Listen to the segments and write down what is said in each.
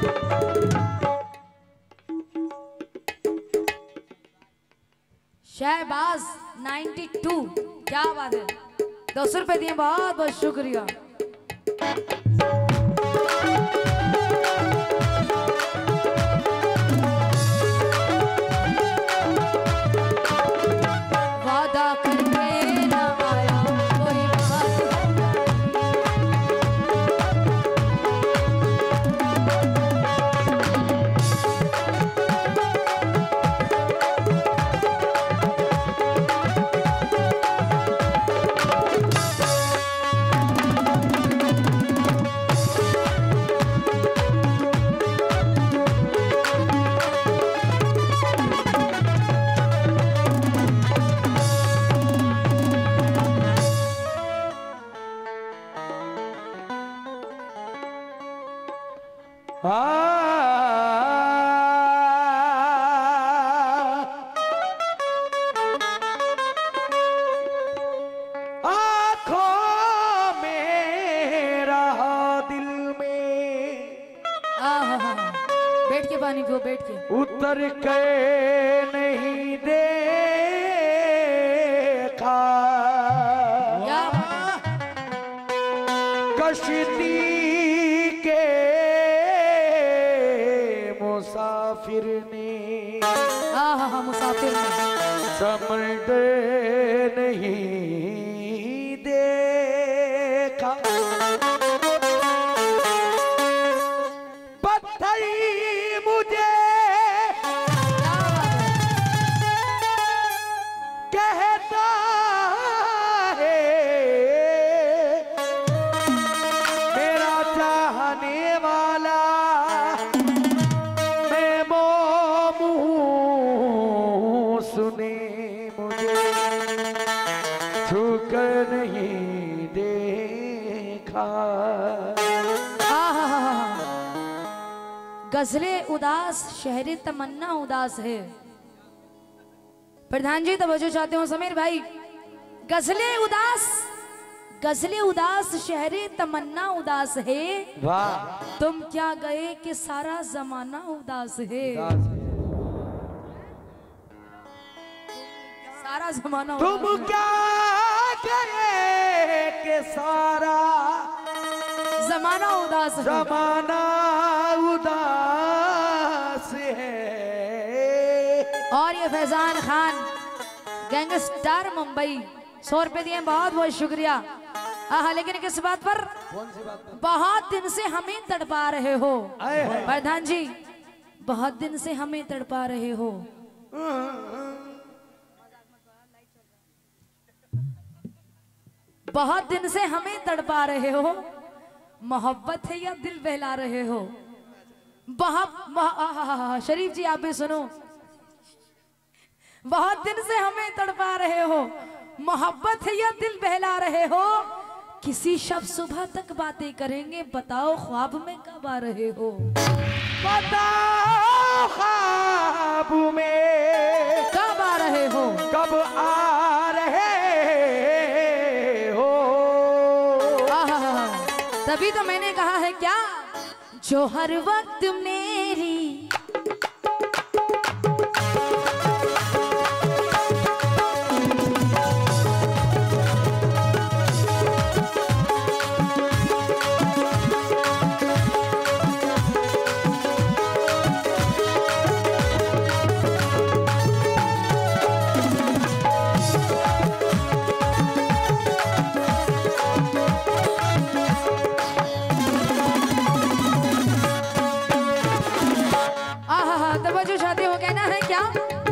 शहबाज 92, क्या बात है, 200 रुपए दिए, बहुत बहुत शुक्रिया। वादा करके ना आया कोई बैठ के पानी पियो, बैठ के। उतर के नहीं देखा कश्ती के मुसाफिर ने, हाँ मुसाफिर ने समंदर नहीं देखा, मुझे कहता है मेरा चाहने वाला, मैं मुँह सुने मुझे छूकर नहीं देखा। गजले उदास शहरी तमन्ना उदास है। प्रधान जी तवज्जो चाहते हो समीर भाई। गजले उदास शहरी तमन्ना उदास है, वाह तुम क्या गए कि सारा जमाना उदास है। सारा जमाना तुम क्या गए कि सारा जमाना उदास है। जमाना उदास है। और ये फैजान खान गैंगस्टर मुंबई 100 रुपए दिए, बहुत बहुत शुक्रिया। हाँ लेकिन किस बात पर? कौन सी बात पर? बहुत दिन से हमें तड़पा रहे हो प्रधान जी, बहुत दिन से हमें तड़पा रहे हो। बहुत दिन से हमें तड़पा रहे हो, मोहब्बत है या दिल बहला रहे हो। शरीफ जी आप भी सुनो। बहुत दिन से हमें तड़पा रहे हो, मोहब्बत है या दिल बहला रहे हो। किसी शब सुबह तक बातें करेंगे, बताओ ख्वाब में कब आ रहे हो। बताओ ख्वाब में कब आ रहे हो, कब आ रहे हो। तभी तो मैंने कहा है क्या, जो हर वक्त मेरी तवज्जो चाहते हो, कहना है क्या,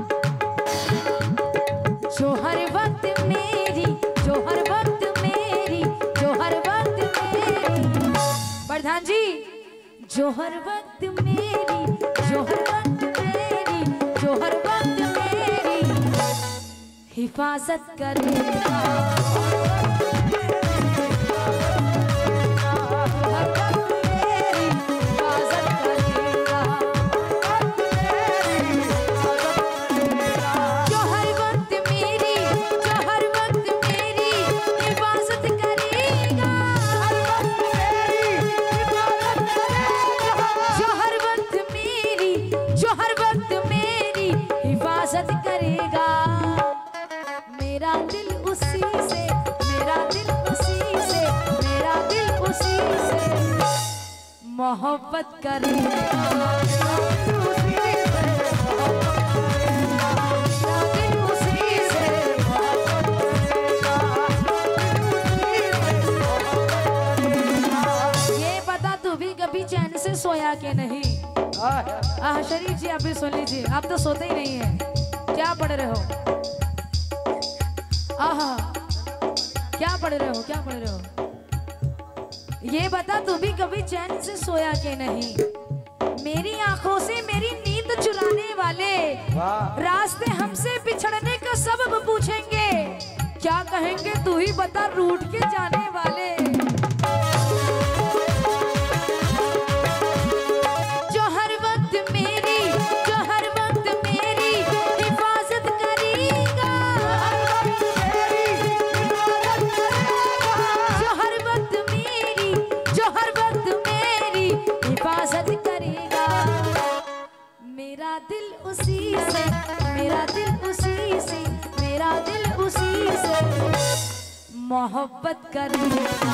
जो हर वक्त मेरी, जो हर वक्त मेरी, जो हर वक्त मेरी। प्रधान जी, जो हर वक्त मेरी, जो हर वक्त मेरी, जो हर वक्त मेरी हिफाजत करेगा। जो हर मोहब्बत करेगा, कभी चैन से सोया के नहीं। शरीफ जी आप भी सुन लीजिए, आप तो सोते ही नहीं हैं, क्या पढ़ रहे हो? क्या पढ़ रहे हो, क्या पढ़ रहे हो? ये बता तू भी कभी चैन से सोया के नहीं, मेरी आंखों से मेरी नींद चुराने वाले, रास्ते हमसे बिछड़ने का सबब पूछेंगे, क्या कहेंगे तू ही बता रूठ के जाने वाले। मोहब्बत करेगा,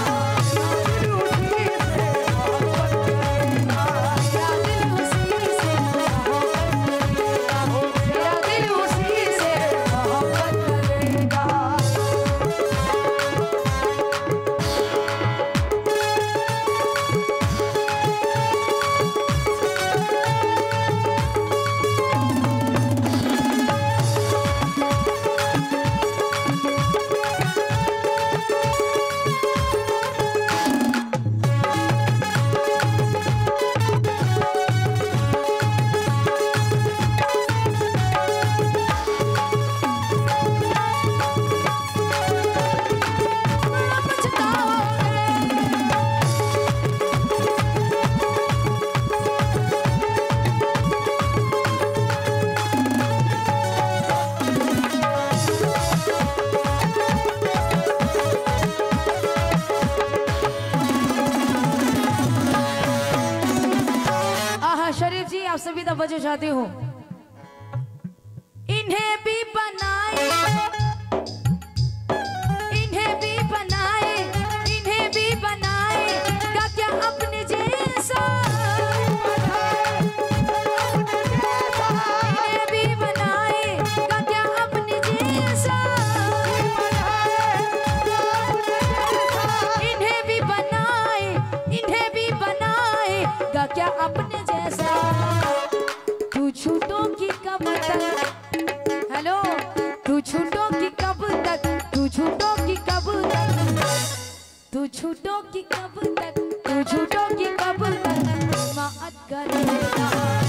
आप सभी तवज्जो चाहती हूँ। इन्हें भी बनाए, इन्हें भी बनाए, इन्हें भी बनाए का क्या अपने जैसा, इन्हें भी बनाए का क्या अपने जैसा, इन्हें भी बनाए, इन्हें भी बनाए का क्या अपने जैसा। छूटों की कब तक, हेलो, तू छूटों की कब तक, तू छूटों की कब तक, तू छूटों की कब तक, तू छूटों की कब तक मात करेगा,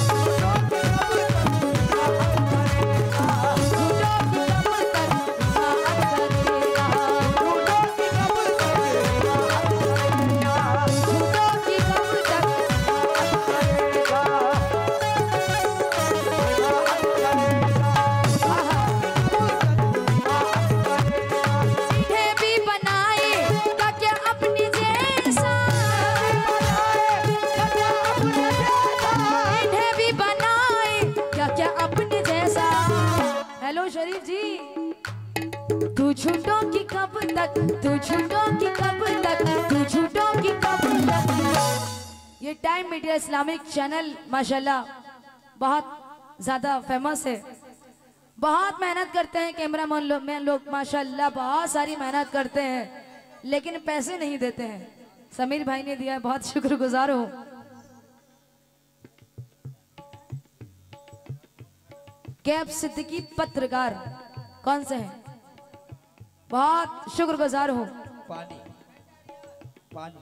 शरीफ जी। तू छूटों की कब तक, तू छूटों की कब तक, तू छूटों की कब तक। ये टाइम मीडिया इस्लामिक चैनल माशाल्लाह बहुत ज़्यादा फेमस है, बहुत मेहनत करते हैं कैमरा मैन लोग माशाल्लाह, बहुत सारी मेहनत करते हैं लेकिन पैसे नहीं देते हैं। समीर भाई ने दिया, बहुत शुक्रगुजार हूँ। कैब सिद्दीकी पत्रकार कौन से हैं, बहुत शुक्रगुजार हूँ। पानी पानी।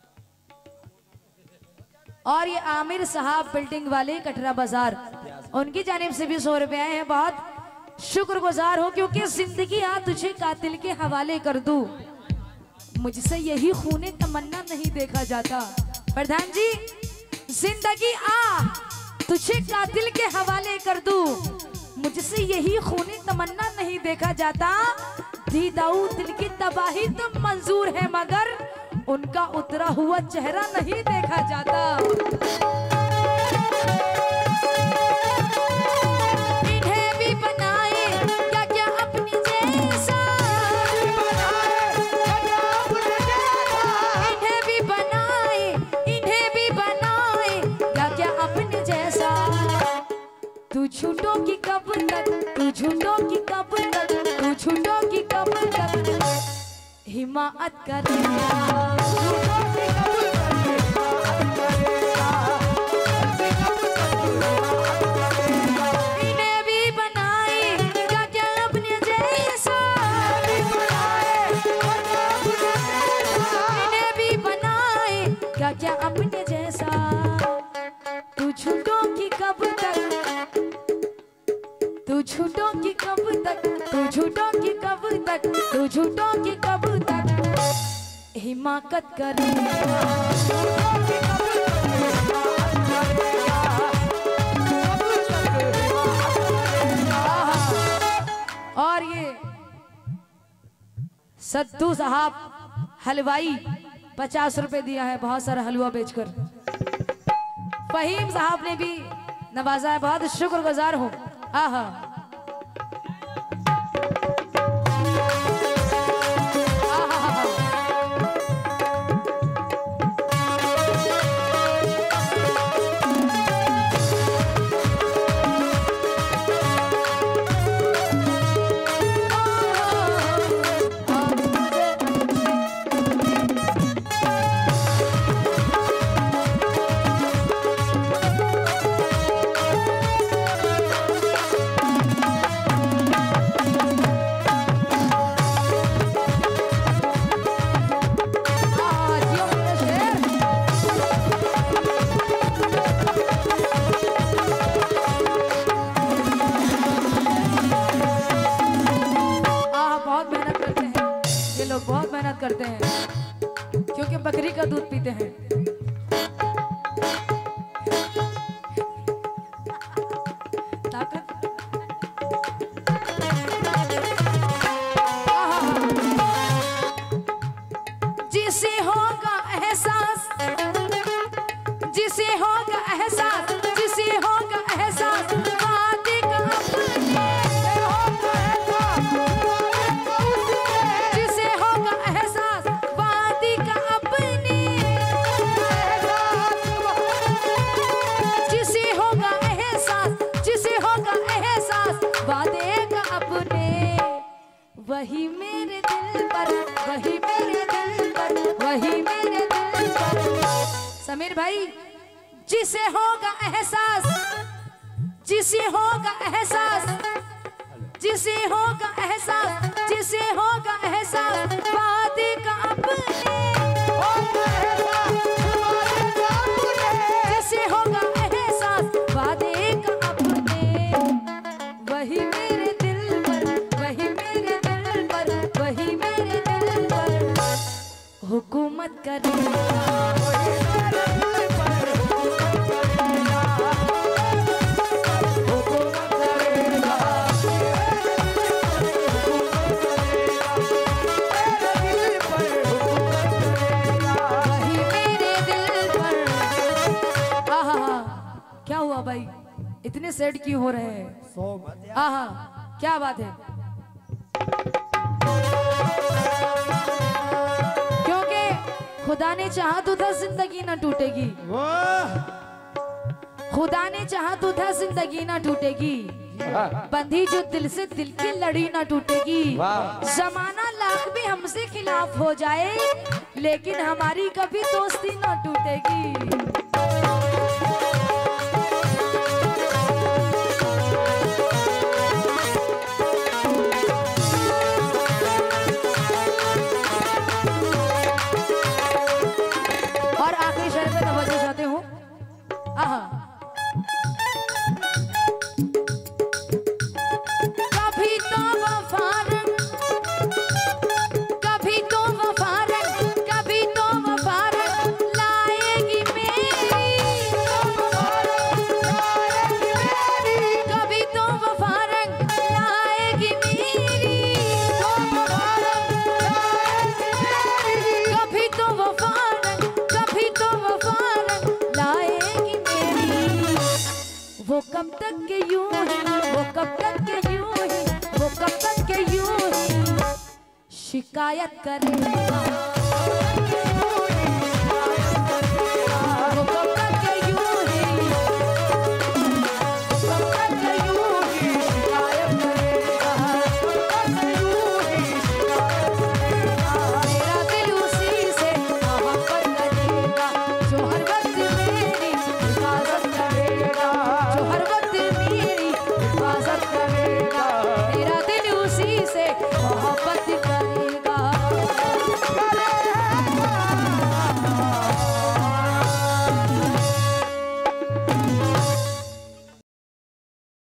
और ये आमिर साहब बिल्डिंग वाले कटरा बाजार, उनकी जानिब से भी 100 रुपए आए हैं, बहुत शुक्रगुजार हूँ। क्योंकि जिंदगी आ तुझे कातिल के हवाले कर दूं, मुझसे यही खूने तमन्ना नहीं देखा जाता। प्रधान जी, जिंदगी आ तुझे कातिल के हवाले कर दूं, मुझसे यही खूनी तमन्ना नहीं देखा जाता। दीदाऊ दिल की तबाही तो मंजूर है मगर उनका उतरा हुआ चेहरा नहीं देखा जाता। इन्हें भी बनाए क्या क्या अपनी जैसा, इन्हें भी बनाए, इन्हें भी बनाए छूटोगी कब तक, तू छूटोगी कब तक, तू छूटोगी कब तक, हिम्मत करेगा। इन्हें भी बनाएगा क्या अपने जैसा, इन्हें भी बनाएगा क्या अपने जैसा, तू छूटोगी कब तक, तू छूटोगी कब तक, तू छूटोगी कब तक, तू छूटोगी कब तक, हिमाकत करेगा। और ये सद्दू साहब हलवाई 50 रुपए दिया है बहुत सारा हलवा बेचकर। फहीम साहब ने भी नवाजा है, बहुत शुक्रगुजार हूँ। आहा बहुत मेहनत करते हैं क्योंकि बकरी का दूध पीते हैं। जिसे होगा एहसास, जिसे होगा एहसास, जिसे होगा एहसास, वादे का वही मेरे दिल पर, वही मेरे दिल पर, वही मेरे दिल पर। समीर भाई, जिसे होगा एहसास, जिसे होगा एहसास, जिसे होगा एहसास, जिसे होगा एहसास, वादे का अपने, जिसे होगा एहसास, वादे का अपने, वही मेरे दिल पर, वही मेरे वही मेरे दिल पर हुकूमत करेगा। वही मेरे दिल पर। आहा, क्या हुआ भाई, इतने सैड क्यों हो रहे हैं? आहा, क्या बात है? क्योंकि खुदा ने चाहा तो था जिंदगी ना टूटेगी, खुदा ने चाहा तो था जिंदगी ना टूटेगी, बंधी जो दिल से दिल की लड़ी ना टूटेगी। जमाना लाख भी हमसे खिलाफ हो जाए लेकिन हमारी कभी दोस्ती ना टूटेगी। वो कब तक के यूं ही, वो कब तक के यूं ही, वो कब तक के यूं ही शिकायत करेगा। वो कब